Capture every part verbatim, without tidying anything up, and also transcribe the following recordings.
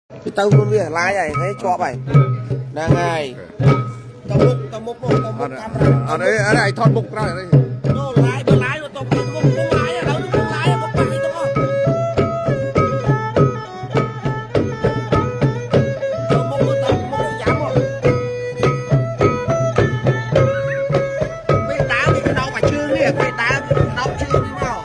cái tao luôn việc lái này thấy cho vậy đang ngày tao múc tao múc tao múc camera ở đây ở đây thon múc ra đây nó lái nó lái nó tao múc múc lái ở đâu nó lái nó múc phải tao không tao múc tao múc dám không quay tá thì cái đâu mà chưa đi quay tá đâu chưa đi nào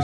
ซู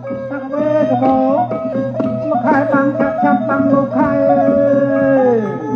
มาขายบางชักชักบางลูกขาย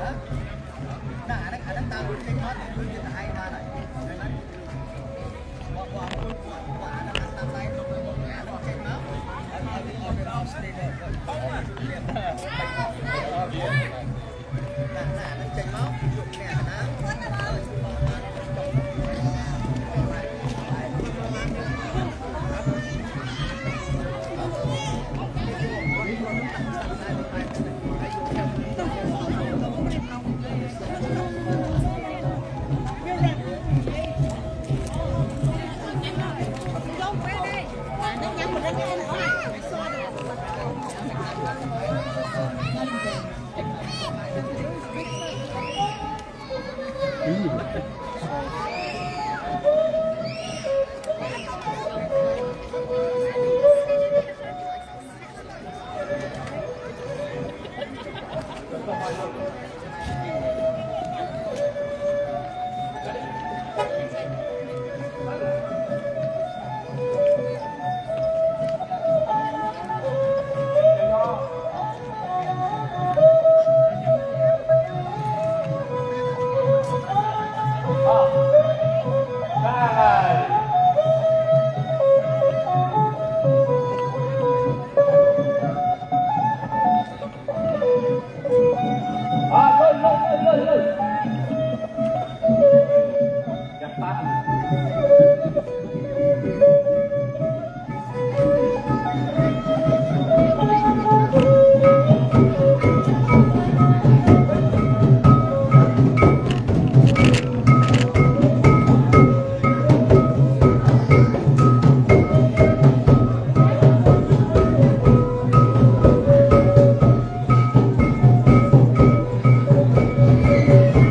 Hãy subscribe cho kênh Ghiền Mì Gõ để không bỏ lỡ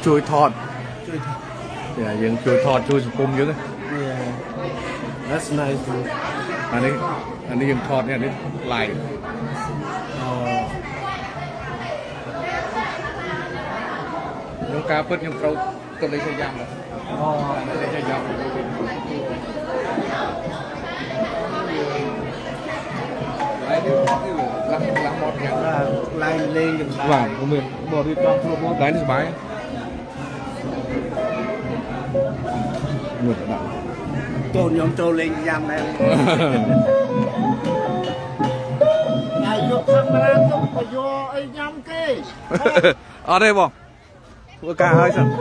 ជួយថតជួយយើងជួយថតជួយសង្គមយើង That's nice អានេះអានេះយើងថតនេះអានេះ live ខ្ញុំការពិតខ្ញុំត្រូវទៅលេខយ៉ាងដែរអូលេខយ៉ាងឡាយនេះឡាក់ឡាក់មកយ៉ាងឡាយលេងយ៉ាងបាទខ្ញុំមានបរិបទខ្លួនមកឡាយនេះសុបាយមួយដល់ចូលខ្ញុំចូលលេងយ៉ាងដែរហើយយកកាមេរ៉ាទៅទៅយកអីញ៉ាំគេអត់ទេបងធ្វើការហើយសិន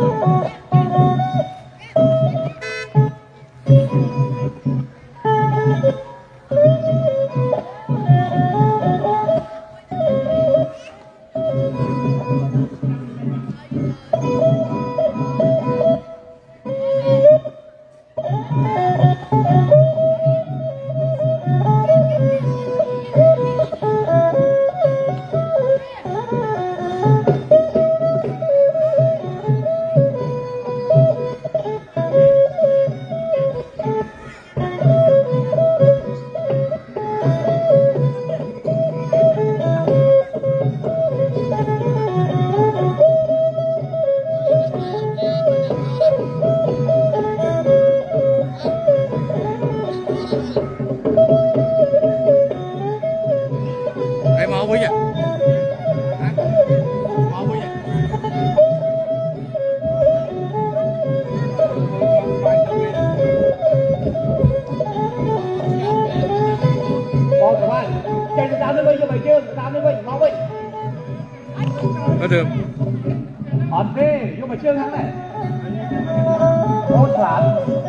được. Ok, vô mà chương thắng này. Tốt lắm.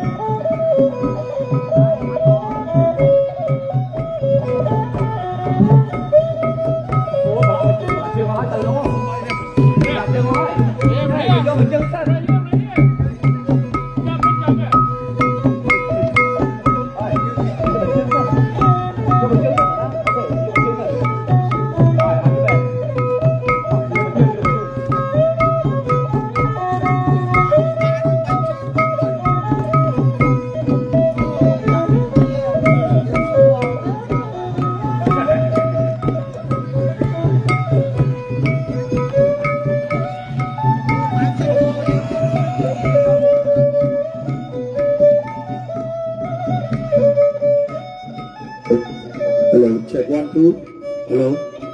Ủa, bà chưa nói từ đúng không? Bà chưa nói. Vô mà chương sân. Hello, check one, two. Hello.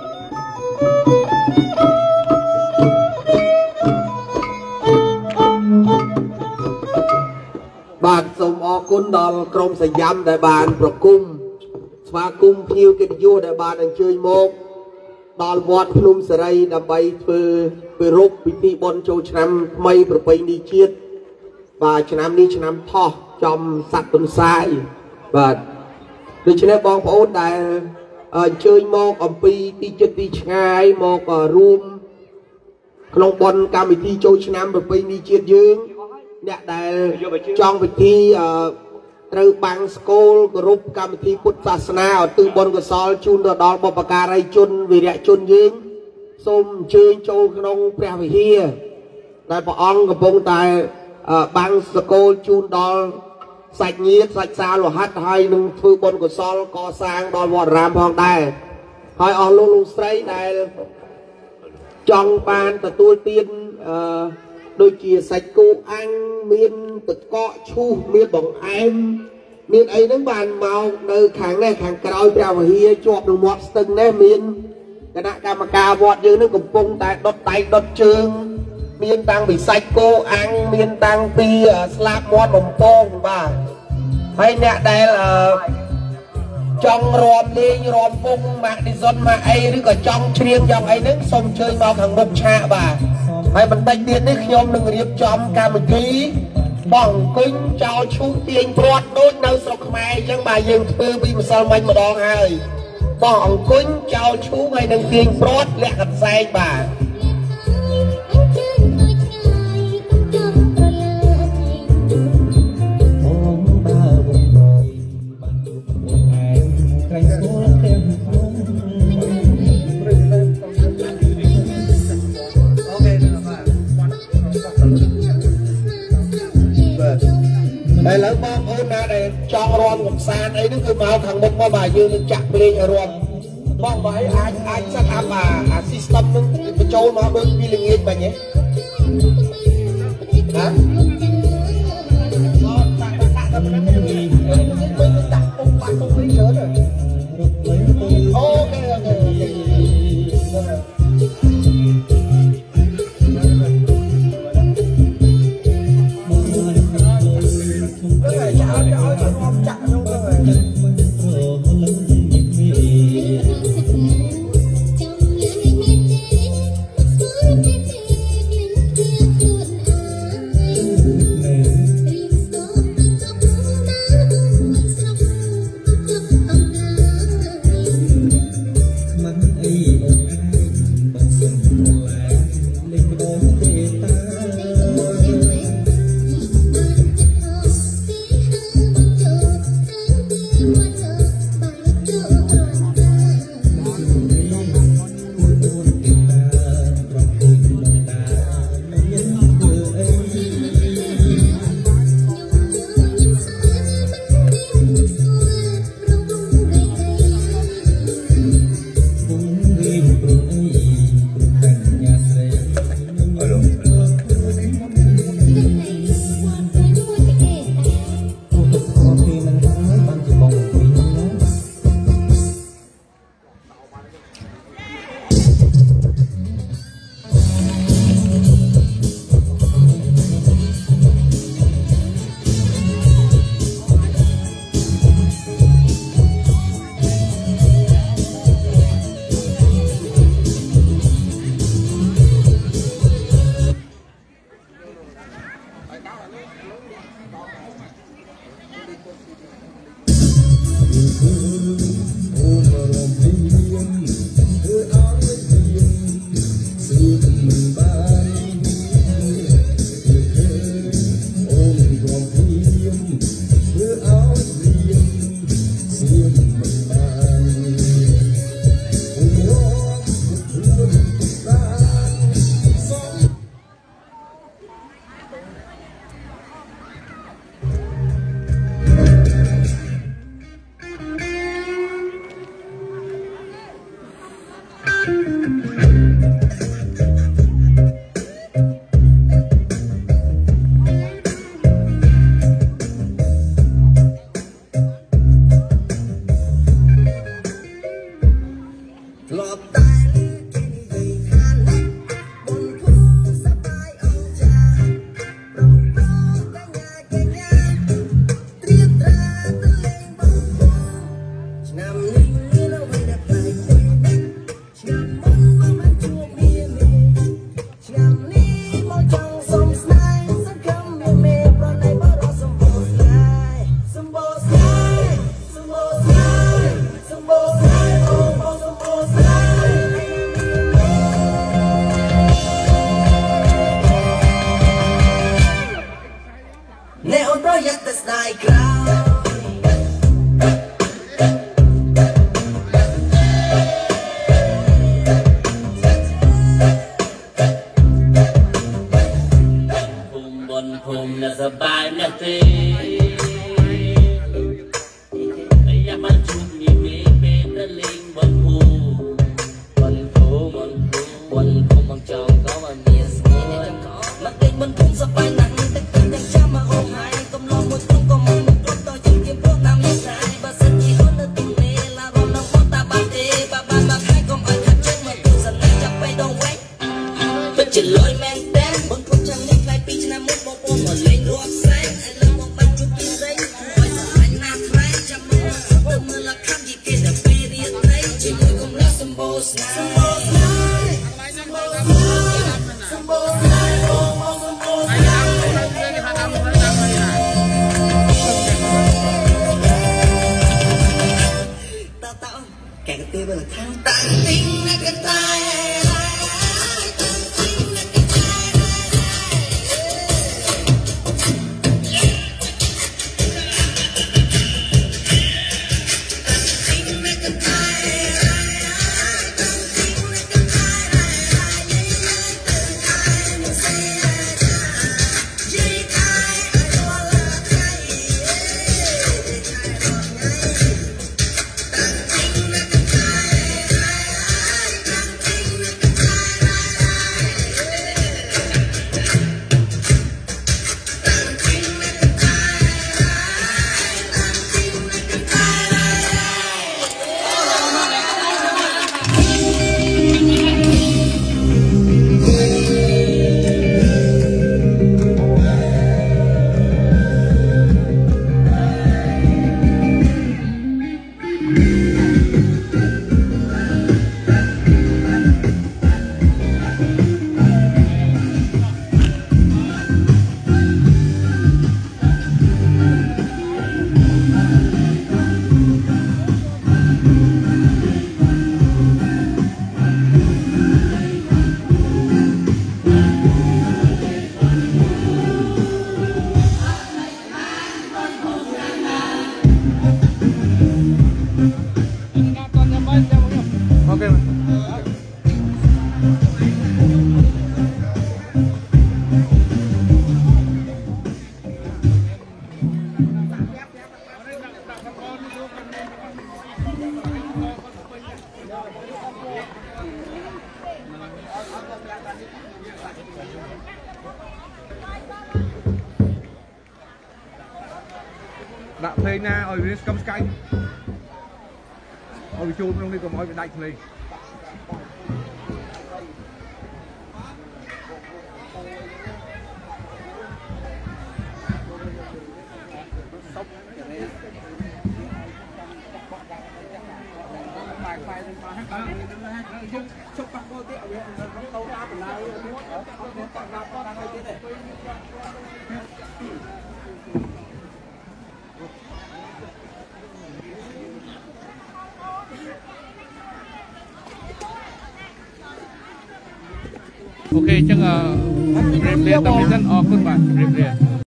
Bạn sống ở cún đòn trong sài dăm đại bàn bậc cung, và cung phiêu cái vua đại bàn đang chơi một đòn vọt phun sợi đầm bay phơi phơi rục bị thi bồn châu chăm mây bậc bay đi chiết và chăm đi chăm thọ trong sạch tuần sai vàដូច្នេះបងប្អូនដែលអញ្ជើញមកអំពីទីចិត្តទីឆ្ងាយមករួមក្នុងបុណ្យកម្មវិធីចូលឆ្នាំប្រពៃណីជាតិយើងអ្នកដែលចង់ពិធីត្រូវបាំងស្គលគោរពកម្មវិធីពុទ្ធសាសនាឧទ្ទិសបុណ្យកុសលជូនទៅដល់បុព្វការីជនវីរៈជនយើងសូមអញ្ជើញចូលក្នុងព្រះវិហារដែលព្រះអង្គកំពុងតែបាំងស្គលជូនដល់សាច់ញាតិសាច់សាលោហិតហើយនឹងធ្វើបុណ្យកុសលកសាងដល់វត្តរាមផងដែរហើយអស់លោកលោកស្រីដែលចង់បានទទួលទានអឺដូចជាសាច់គោអាំងមានទឹកកកឈូសមានបង្អែមមានអីហ្នឹងបានមកនៅខាងនេះខាងក្រោយព្រះវិហារជាប់នឹងមាត់ស្ទឹងនេះមានគណៈកម្មការវត្តយើងនឹងកំពុងតែដុតដៃដុតជើងមានតាំងពីសាច់គោអាំងមានតាំងពីស្លាបមាត់បំពងបាទហើយអ្នកដែលចង់រួមលេងរួមពងម៉ាក់ឌីសុនម៉ាក់អីឬក៏ចង់ច្រៀងយ៉ាងអីហ្នឹងសូមអញ្ជើញមកខាងមុខឆាកបាទហើយបន្តិចទៀតនេះខ្ញុំនឹងរៀបចំកម្មវិធីបងអង្គុញចោលឈូសទាញព្រាត់ដូចនៅស្រុកខ្មែរអញ្ចឹងបាទយើងធ្វើពីម្សិលមិញម្ដងហើយបងអង្គុញចោលឈូសហើយនឹងទាញព្រាត់លាក់កន្សែងបាទสารไอ้นั่นคือมาทางมุกมาบ่ายยืนจักเพลงรวมมองบ่ายอาจอาจสักอาบ่าอาซิสตัมนึงไปโจมาโดนปีลิงเงี้ยแบบนี้ฮะก็ตักตักตักมันไม่มีมันตักตรงปากตรงนี้เยอะเลยโอเคโอเคโอเคដាក់ភ្លេងណាឲ្យវាស្គមស្កាយឲ្យវាចូលក្នុងនេះកុំឲ្យវាដាច់ភ្លេង ok ចឹងរៀបរៀបតាមនេះសិនអរគុណបាទរៀបរៀប